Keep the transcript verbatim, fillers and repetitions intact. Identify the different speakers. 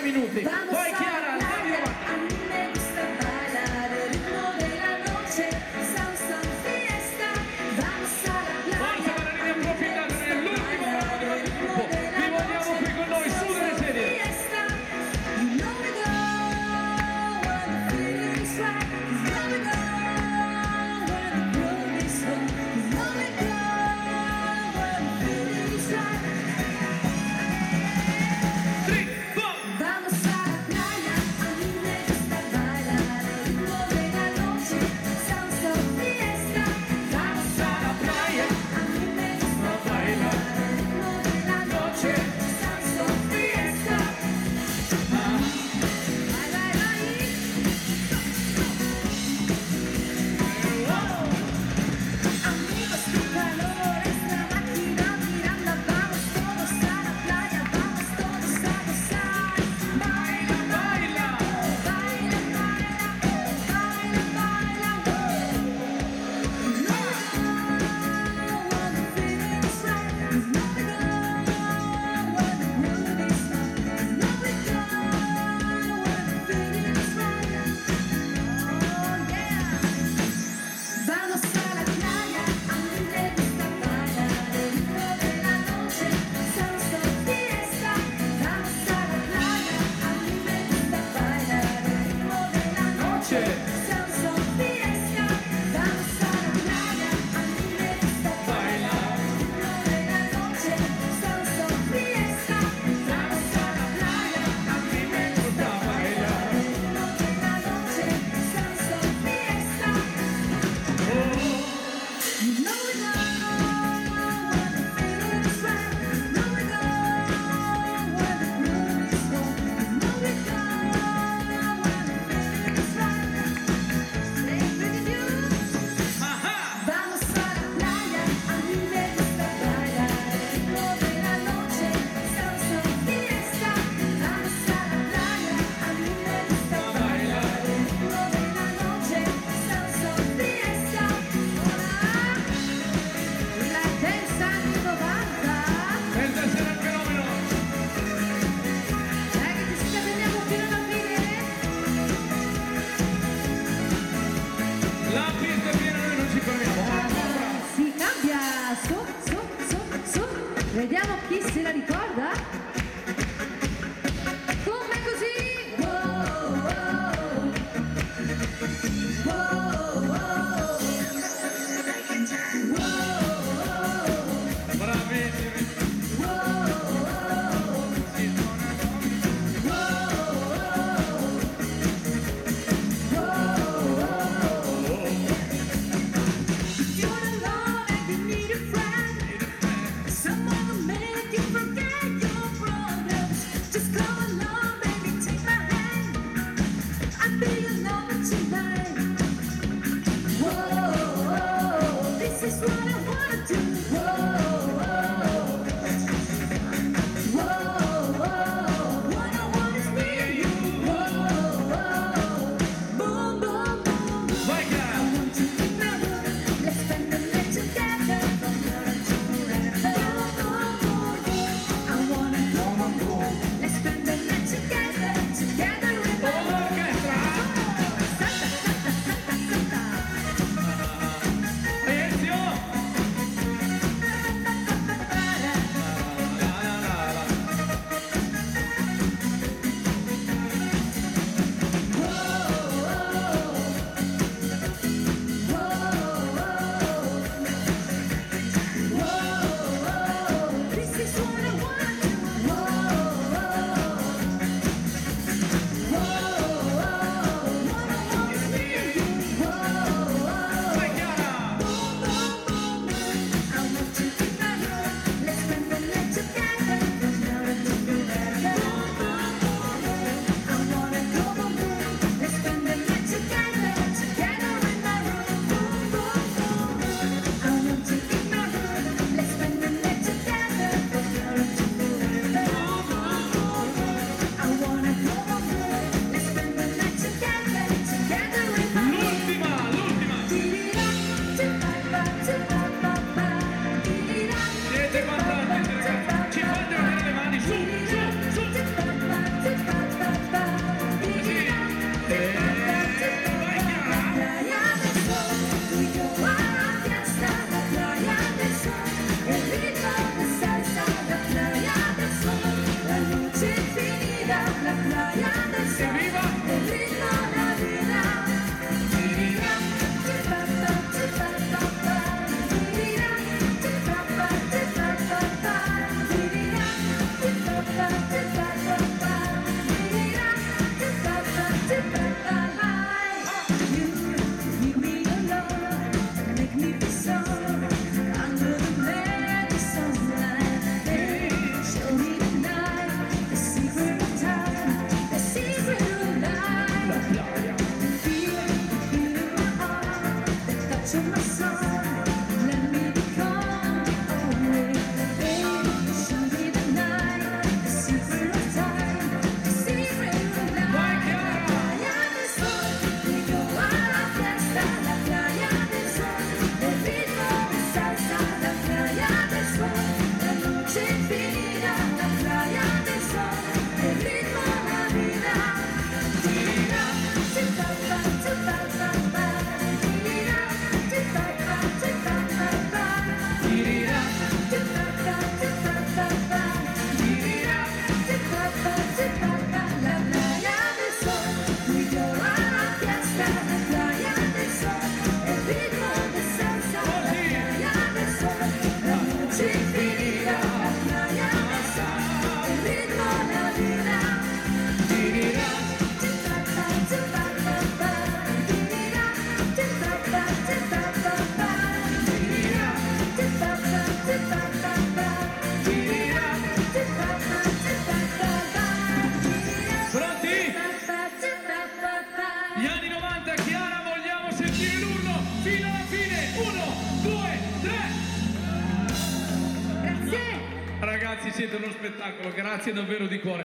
Speaker 1: minuti. Vai Chiara, andiamo avanti.
Speaker 2: A mí me gusta bailar el ritmo de la noche, salsa fiesta, vamos a la playa.
Speaker 1: Forza ballerini, approfittate dell'ultimo brano del gruppo. Vi vogliamo qui con noi, su delle sedie.
Speaker 2: Fiesta, you know we go when the feeling is right. You know we go when the groove is on. You know we go when the feeling is right.
Speaker 1: Three, four.
Speaker 2: Vamos a la playa. vida, la playa del sol,
Speaker 1: Evviva!
Speaker 2: el ritmo, la vida. Tirira, tirapa, tirapa, tirira, tirapa, tirapa, tirira, tirapa, tirapa, tirira, tirapa, tirapa. You, you me alone, make me feel so under the magic sunlight. Hey, show me the night, the secret of time, the secret of life. Feel it, feel it in my heart, the touch of my soul. Let me become only. Baby, show me the night, the secret of time, the secret of life.
Speaker 1: Vai, Chiara!
Speaker 2: Playa del sol, we go a la fiesta, la playa del sol, el ritmo de salsa, la playa del sol, la noche infinita, la playa del sol, el ritmo la vida. Tirira, tirapa, tirapa, tirira, tirapa, tirapa, tirira, tirapa, tirapa, tirira, tirapa, tirapa, la playa del sol, we go a la fiesta, la playa del sol, el ritmo de salsa, la playa del sol, la noche infinita, la playa del sol, el ritmo la vida. Tirira, tirapa, tirapa, tirira, tirapa, tirapa, tirira, tirapa, tirapa, tirira, tirapa, tirapa,
Speaker 1: Pronti?
Speaker 2: tirapa, tirapa.
Speaker 1: Gli anni novanta, Chiara, vogliamo sentire l'urlo fino alla fine. Uno, due, tre.
Speaker 2: Grazie.
Speaker 1: Ragazzi, siete uno spettacolo, grazie davvero di cuore.